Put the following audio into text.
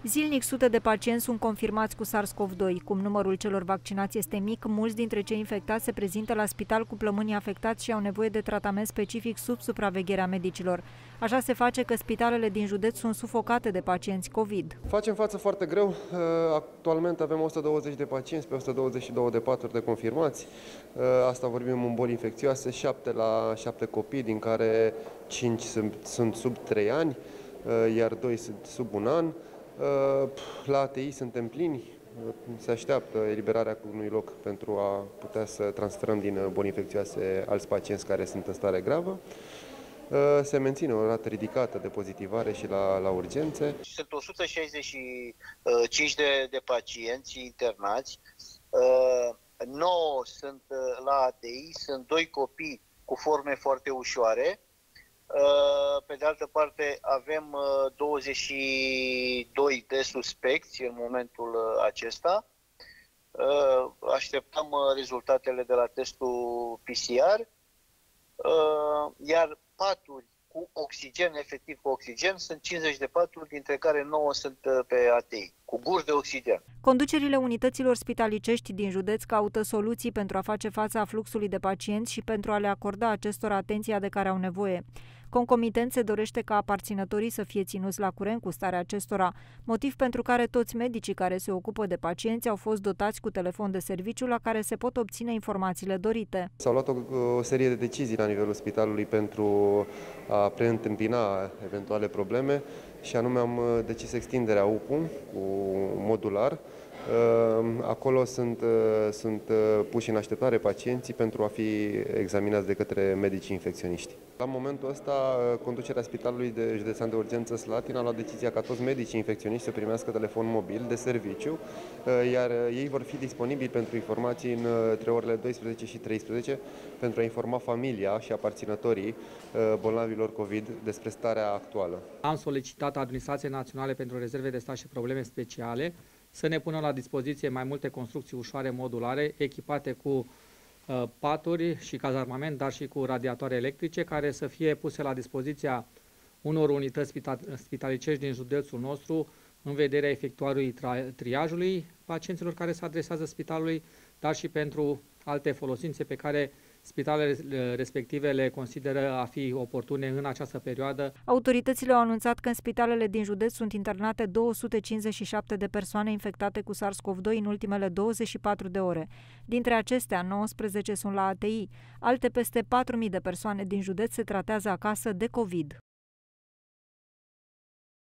Zilnic sute de pacienți sunt confirmați cu SARS-CoV-2. Cum numărul celor vaccinați este mic, mulți dintre cei infectați se prezintă la spital cu plămânii afectați și au nevoie de tratament specific sub supravegherea medicilor. Așa se face că spitalele din județ sunt sufocate de pacienți COVID. Facem față foarte greu. Actualmente avem 120 de pacienți pe 122 de paturi de confirmați. Asta vorbim în boli infecțioase, 7 copii, din care 5 sunt sub 3 ani, iar 2 sunt sub 1 an. La ATI suntem plini, se așteaptă eliberarea unui loc pentru a putea să transferăm din boli infecțioase alți pacienți care sunt în stare gravă. Se menține o rată ridicată de pozitivare și la urgențe. Sunt 165 de pacienți internați, 9 sunt la ATI, sunt 2 copii cu forme foarte ușoare. Pe de altă parte, avem 22 de suspecți în momentul acesta. Așteptăm rezultatele de la testul PCR, iar paturi cu oxigen, efectiv cu oxigen, sunt 50 de paturi, dintre care 9 sunt pe ATI, cu guri de oxigen. Conducerile unităților spitalicești din județ caută soluții pentru a face față afluxului de pacienți și pentru a le acorda acestora atenția de care au nevoie. Concomitent se dorește ca aparținătorii să fie ținuți la curent cu starea acestora, motiv pentru care toți medicii care se ocupă de pacienți au fost dotați cu telefon de serviciu la care se pot obține informațiile dorite. S-au luat o serie de decizii la nivelul spitalului pentru a preîntâmpina eventuale probleme și anume am decis extinderea UPU cu modular. Acolo sunt puși în așteptare pacienții pentru a fi examinați de către medicii infecționiști. La momentul ăsta, conducerea Spitalului de Județean de Urgență Slatina a luat decizia ca toți medicii infecționiști să primească telefon mobil de serviciu, iar ei vor fi disponibili pentru informații între orele 12 și 13 pentru a informa familia și aparținătorii bolnavilor COVID despre starea actuală. Am solicitat Administrației Naționale pentru Rezerve de Stat și Probleme Speciale să ne pună la dispoziție mai multe construcții ușoare modulare, echipate cu paturi și cazarmament, dar și cu radiatoare electrice, care să fie puse la dispoziția unor unități spitalicești din județul nostru în vederea efectuării triajului pacienților care se adresează spitalului, dar și pentru alte folosințe pe care spitalele respective le consideră a fi oportune în această perioadă. Autoritățile au anunțat că în spitalele din județ sunt internate 257 de persoane infectate cu SARS-CoV-2 în ultimele 24 de ore. Dintre acestea, 19 sunt la ATI. Alte peste 4.000 de persoane din județ se tratează acasă de COVID.